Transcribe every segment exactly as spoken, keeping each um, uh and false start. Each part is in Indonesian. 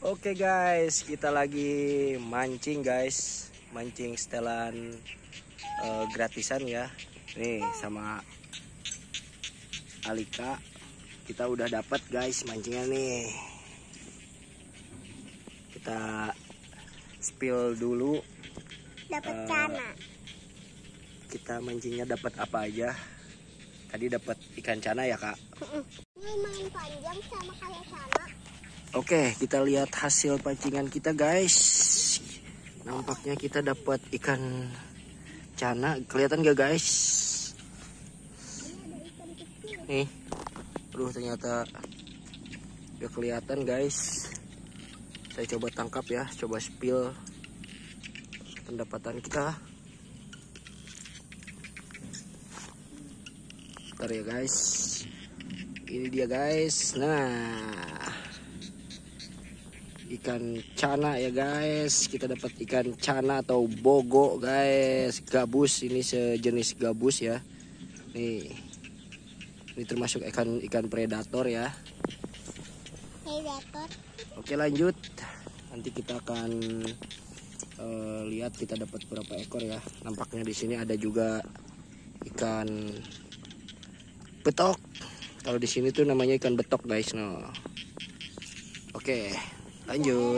Oke guys, kita lagi mancing guys, mancing setelan uh, gratisan ya. Nih sama Alika, kita udah dapat guys mancingnya nih. Kita spill dulu. Dapat uh, cana. Kita mancingnya dapat apa aja? Tadi dapat ikan cana ya kak? Lumayan panjang sama kayak cana. Oke, kita lihat hasil pancingan kita guys. Nampaknya kita dapat ikan cana. Kelihatan gak guys? Nih, aduh ternyata gak kelihatan guys. Saya coba tangkap ya, coba spill pendapatan kita. Bentar ya guys. Ini dia guys. Nah, ikan cana ya guys, kita dapat ikan cana atau bogo guys, gabus, ini sejenis gabus ya. Nih, ini termasuk ikan ikan predator ya. Predator. Oke lanjut, nanti kita akan uh, lihat kita dapat berapa ekor ya. Nampaknya di sini ada juga ikan betok. Kalau di sini tuh namanya ikan betok guys. No. Oke. Lanjut.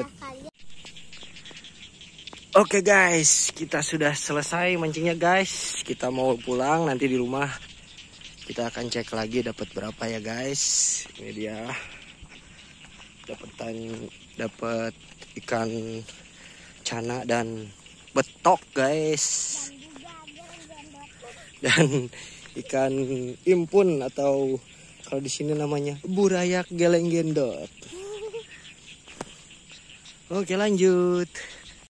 Oke guys, kita sudah selesai mancingnya guys. Kita mau pulang, nanti di rumah kita akan cek lagi dapat berapa ya guys. Ini dia. Dapetan dapat ikan cana dan betok guys. Dan ikan impun atau kalau di sini namanya burayak geleng gendot. Oke lanjut.